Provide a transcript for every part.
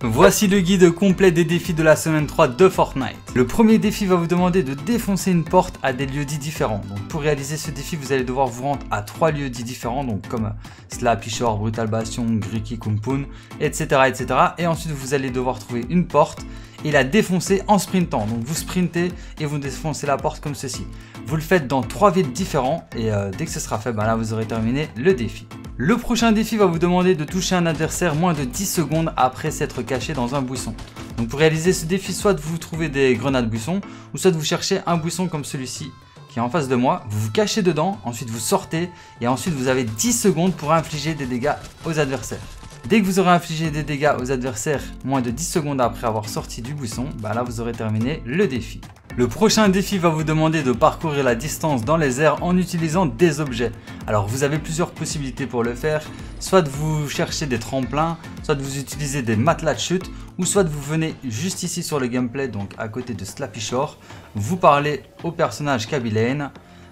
Voici le guide complet des défis de la semaine 3 de Fortnite. Le premier défi va vous demander de défoncer une porte à des lieux-dits différents. Donc pour réaliser ce défi, vous allez devoir vous rendre à 3 lieux-dits différents, donc comme Slappy Shore, Brutal Bastion, Greeky Kumpoon, etc., etc. Et ensuite vous allez devoir trouver une porte et la défoncer en sprintant. Donc vous sprintez et vous défoncez la porte comme ceci. Vous le faites dans 3 villes différents et dès que ce sera fait, là vous aurez terminé le défi. Le prochain défi va vous demander de toucher un adversaire moins de 10 secondes après s'être caché dans un buisson. Donc pour réaliser ce défi, soit vous trouvez des grenades buissons ou soit vous cherchez un buisson comme celui-ci qui est en face de moi, vous vous cachez dedans, ensuite vous sortez et ensuite vous avez 10 secondes pour infliger des dégâts aux adversaires. Dès que vous aurez infligé des dégâts aux adversaires moins de 10 secondes après avoir sorti du buisson, là vous aurez terminé le défi. Le prochain défi va vous demander de parcourir la distance dans les airs en utilisant des objets. Alors vous avez plusieurs possibilités pour le faire, soit vous cherchez des tremplins, soit vous utilisez des matelas de chute, ou soit vous venez juste ici sur le gameplay, donc à côté de Slappy Shore, vous parlez au personnage Kabylaim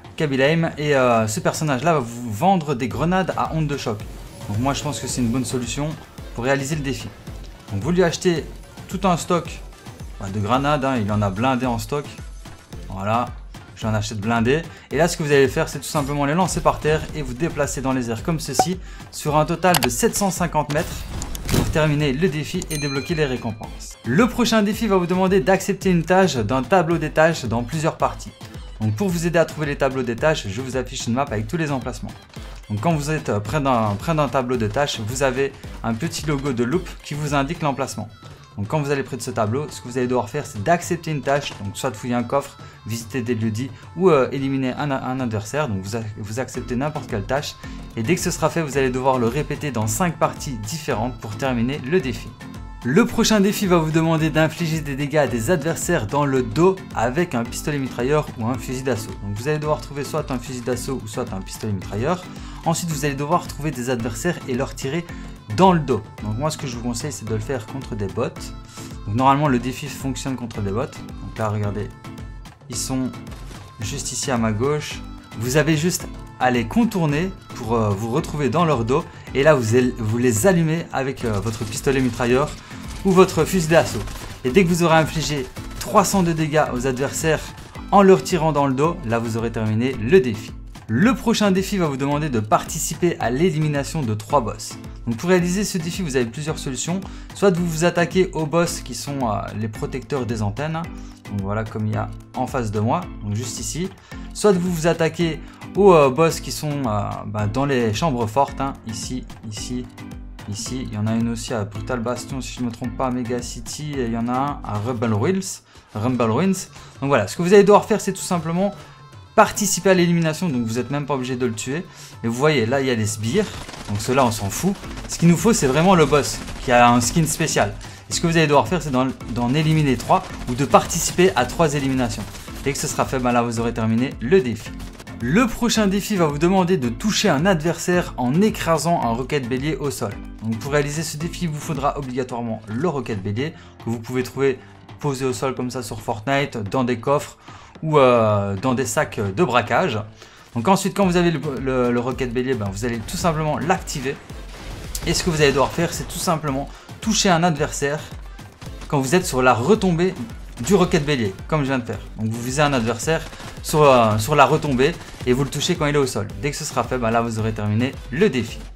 et ce personnage là va vous vendre des grenades à ondes de choc. Donc moi je pense que c'est une bonne solution pour réaliser le défi. Donc vous lui achetez tout un stock de grenades, il en a blindé en stock. Voilà, j'en achète blindé. Et là ce que vous allez faire, c'est tout simplement les lancer par terre et vous déplacer dans les airs comme ceci sur un total de 750 mètres pour terminer le défi et débloquer les récompenses. Le prochain défi va vous demander d'accepter une tâche d'un tableau des tâches dans plusieurs parties. Donc pour vous aider à trouver les tableaux des tâches, je vous affiche une map avec tous les emplacements. Donc quand vous êtes près d'un tableau de tâches, vous avez un petit logo de loupe qui vous indique l'emplacement. Donc quand vous allez près de ce tableau, ce que vous allez devoir faire, c'est d'accepter une tâche, donc soit de fouiller un coffre, visiter des lieux-dits ou éliminer un adversaire. Donc vous acceptez n'importe quelle tâche et dès que ce sera fait, vous allez devoir le répéter dans 5 parties différentes pour terminer le défi. Le prochain défi va vous demander d'infliger des dégâts à des adversaires dans le dos avec un pistolet mitrailleur ou un fusil d'assaut. Donc vous allez devoir trouver soit un fusil d'assaut ou soit un pistolet mitrailleur. Ensuite vous allez devoir trouver des adversaires et leur tirer dans le dos. Donc moi ce que je vous conseille, c'est de le faire contre des bots. Donc normalement le défi fonctionne contre des bots. Donc là regardez, ils sont juste ici à ma gauche. Vous avez juste à les contourner pour vous retrouver dans leur dos. Et là vous les allumez avec votre pistolet mitrailleur ou votre fusil d'assaut. Et dès que vous aurez infligé 300 de dégâts aux adversaires en leur tirant dans le dos, là vous aurez terminé le défi. Le prochain défi va vous demander de participer à l'élimination de 3 boss. Donc pour réaliser ce défi, vous avez plusieurs solutions. Soit vous vous attaquez aux boss qui sont les protecteurs des antennes. Donc voilà, comme il y a en face de moi, donc juste ici. Soit vous vous attaquez aux boss qui sont dans les chambres fortes, ici. Il y en a une aussi à Brutal Bastion, si je ne me trompe pas, à Mega City, et il y en a un à Rumble Ruins. Donc voilà, ce que vous allez devoir faire, c'est tout simplement participer à l'élimination, donc vous n'êtes même pas obligé de le tuer. Et vous voyez, là il y a des sbires, donc ceux-là on s'en fout. Ce qu'il nous faut, c'est vraiment le boss qui a un skin spécial. Et ce que vous allez devoir faire, c'est d'en éliminer 3 ou de participer à 3 éliminations. Dès que ce sera fait, là vous aurez terminé le défi. Le prochain défi va vous demander de toucher un adversaire en écrasant un roquette bélier au sol. Donc pour réaliser ce défi, il vous faudra obligatoirement le roquette bélier que vous pouvez trouver posé au sol comme ça sur Fortnite, dans des coffres ou dans des sacs de braquage. Donc ensuite, quand vous avez le roquette bélier, vous allez tout simplement l'activer. Et ce que vous allez devoir faire, c'est tout simplement toucher un adversaire quand vous êtes sur la retombée du roquette bélier, comme je viens de faire. Donc vous visez un adversaire sur la retombée et vous le touchez quand il est au sol. Dès que ce sera fait, là vous aurez terminé le défi.